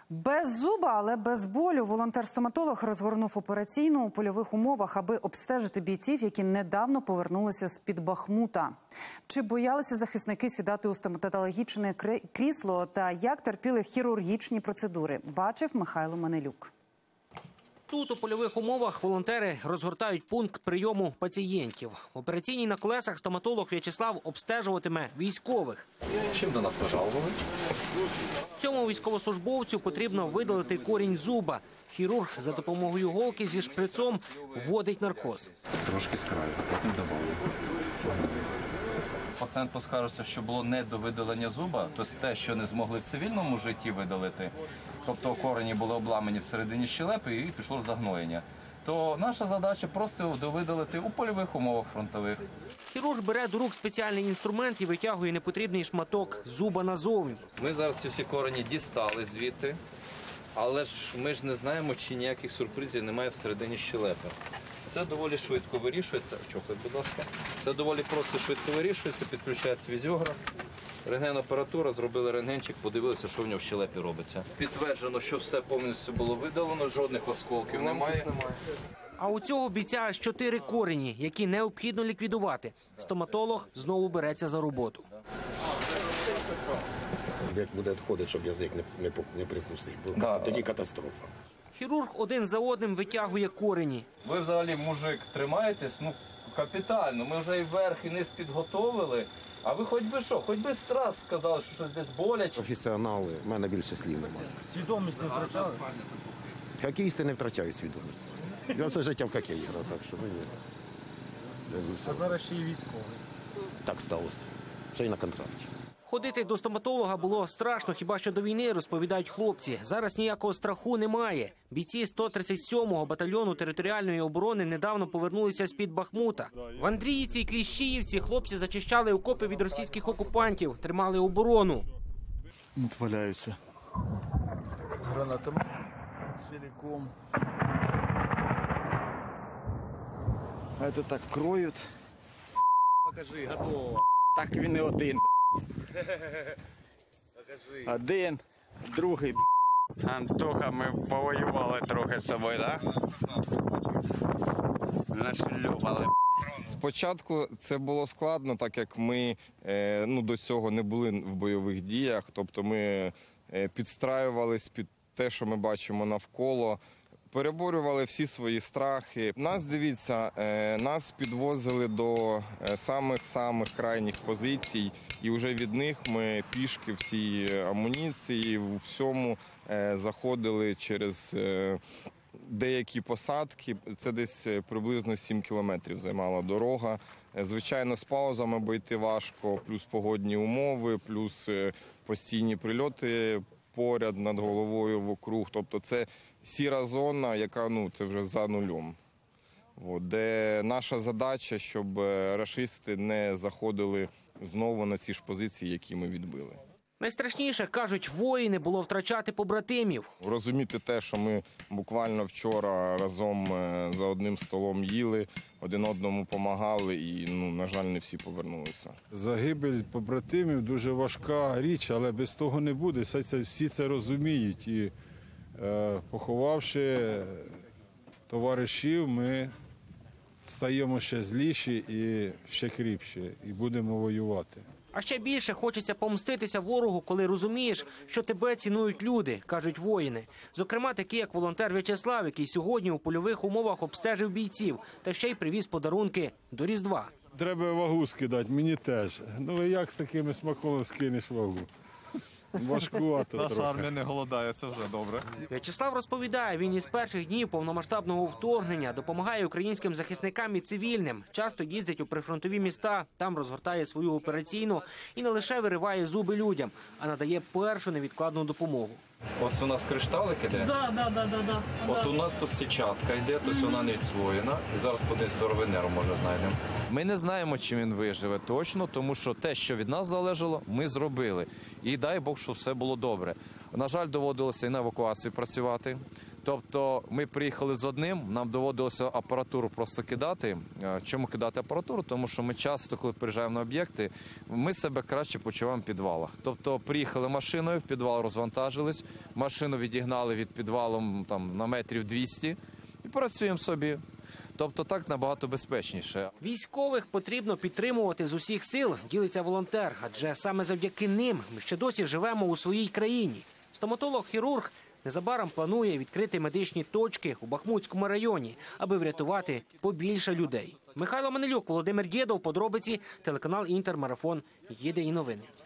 Без зуба, але без болю волонтер-стоматолог розгорнув операційну у польових умовах, аби обстежити бійців, які недавно повернулися з-під Бахмута. Чи боялися захисники сідати у стоматологічне крісло та як терпіли хірургічні процедури, бачив Михайло Манелюк. Тут у польових умовах волонтери розгортають пункт прийому пацієнтів. В операційній на колесах стоматолог В'ячеслав обстежуватиме військових. Чим до нас пожалували? Цьому військовослужбовцю потрібно видалити корінь зуба. Хірург за допомогою голки зі шприцом вводить наркоз. Трошки з краю, потім добавили. Пацієнту скажеться, що було не до видалення зуба, тобто те, що не змогли в цивільному житті видалити, тобто корені були обламані всередині щелепи і пішло загноєння, то наша задача просто довидалити у польових умовах фронтових. Хірург бере до рук спеціальний інструмент і витягує непотрібний шматок зуба назовні. Ми зараз ці всі корені дістали звідти, але ж ми ж не знаємо, чи ніяких сюрпризів немає всередині щелепи. Це доволі швидко вирішується. Чохай, будь ласка. Це доволі просто швидко вирішується, підключається візіограф. Рентген-апаратура, зробили рентгенчик, подивилися, що в нього в щелепі робиться. Підтверджено, що все повністю було видалено, жодних осколків немає. А у цього бійця аж 4 корені, які необхідно ліквідувати. Стоматолог знову береться за роботу. Як буде відходити, щоб язик не прикусив, тоді катастрофа. Хірург один за одним витягує корені. Ви взагалі, мужик, тримаєтесь? Ну, капітально. Ми вже і верх, і низ підготовили. А ви хоч би що, хоч би раз сказали, що щось десь боляче. Професіонали, в мене більше слів немає. Свідомість не втрачали? Хокеїсти не втрачають свідомість. Я все життя в хокеї грав, так що ні. А зараз ще й військовий. Так сталося. Ще й на контракті. Ходити до стоматолога було страшно, хіба що до війни, розповідають хлопці. Зараз ніякого страху немає. Бійці 137-го батальйону територіальної оборони недавно повернулися з-під Бахмута. В Андріївці і Кліщіївці хлопці зачищали окопи від російських окупантів, тримали оборону. От валяються. Гранатомет цілком. А це так кроють. Покажи, готово. Так він не один. Один, другий. Антоха, ми повоювали трохи з собою, так? Нашлюбали. Спочатку це було складно, так як ми до цього не були в бойових діях. Тобто ми підстраювались під те, що ми бачимо навколо. Переборювали всі свої страхи. Нас підвозили до самих крайніх позицій, і вже від них ми пішки всі амуніції, в всьому заходили через деякі посадки. Це десь приблизно 7 кілометрів займала дорога. Звичайно, з паузами, бо йти важко, плюс погодні умови, плюс постійні прильоти поряд, над головою, вокруг. Тобто це сіра зона, яка це вже за нулем. Де наша задача, щоб рашисти не заходили знову на ці ж позиції, які ми відбили. Найстрашніше, кажуть воїни, було втрачати побратимів. Розуміти те, що ми буквально вчора разом за одним столом їли, один одному допомагали і, на жаль, не всі повернулися. Загибель побратимів дуже важка річ, але без того не буде. Всі це розуміють. І поховавши товаришів, ми стаємо ще зліші і ще кріпші, і будемо воювати. А ще більше хочеться помститися ворогу, коли розумієш, що тебе цінують люди, кажуть воїни. Зокрема, такі, як волонтер В'ячеслав, який сьогодні у польових умовах обстежив бійців, та ще й привіз подарунки до Різдва. Треба вагу скидати, мені теж. Як з такими смаколами скинеш вагу? Важкувато трохи. Наша армія не голодає, це вже добре. В'ячеслав розповідає, він із перших днів повномасштабного вторгнення допомагає українським захисникам і цивільним. Часто їздить у прифронтові міста, там розгортає свою операційну і не лише вириває зуби людям, а надає першу невідкладну допомогу. Ось у нас кришталик іде. Да. От у нас тут сітчатка йде, тобто вона не відслоєна. І зараз подивись, сировинеру, може, знайдемо. Ми не знаємо, чи він виживе точно, тому що те, що від нас залежало, ми зробили. І дай Бог, що все було добре. На жаль, доводилося і на евакуації працювати. Тобто ми приїхали з одним, нам доводилося апаратуру просто кидати. Чому кидати апаратуру? Тому що ми часто, коли приїжджаємо на об'єкти, ми себе краще почуваємо в підвалах. Тобто приїхали машиною, в підвал розвантажились, машину відігнали від підвалу там, на метрів 200 і працюємо собі. Тобто так набагато безпечніше. Військових потрібно підтримувати з усіх сил, ділиться волонтер, адже саме завдяки ним ми ще досі живемо у своїй країні. Стоматолог-хірург незабаром планує відкрити медичні точки у Бахмутському районі, аби врятувати побільше людей. Михайло Манилюк, Володимир Дєдов, подробиці, телеканал «Інтермарафон». Єдині новини.